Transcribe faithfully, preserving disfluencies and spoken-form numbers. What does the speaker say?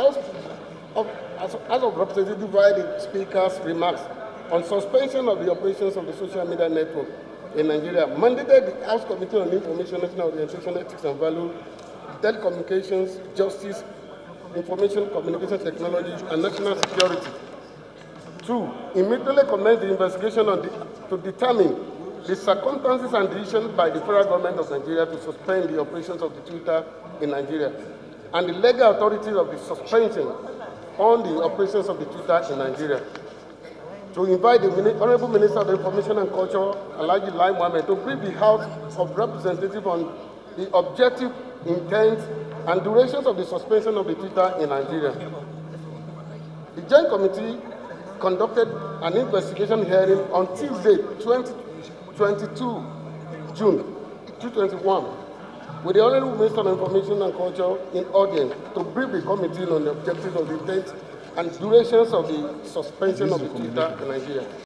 House of, House of Representatives, via the Speaker's remarks on suspension of the operations of the social media network in Nigeria, mandated the House Committee on Information, National Orientation, Ethics and Value, Telecommunications, Justice, Information Communication Technology, and National Security to immediately commence the investigation on the, to determine the circumstances and decisions by the federal government of Nigeria to suspend the operations of the Twitter in Nigeria, and the legal authorities of the suspension on the operations of the Twitter in Nigeria. To invite the Honorable Minister of Information and Culture, Alhaji Lai Mohammed, to brief the House of Representatives on the objective, intent, and durations of the suspension of the Twitter in Nigeria. The Joint Committee conducted an investigation hearing on Tuesday, twenty-two June twenty twenty-one, with the Honorable Minister of Information and Culture in audience to brief the committee on the objectives of the intent and durations of the suspension of the Twitter in Nigeria.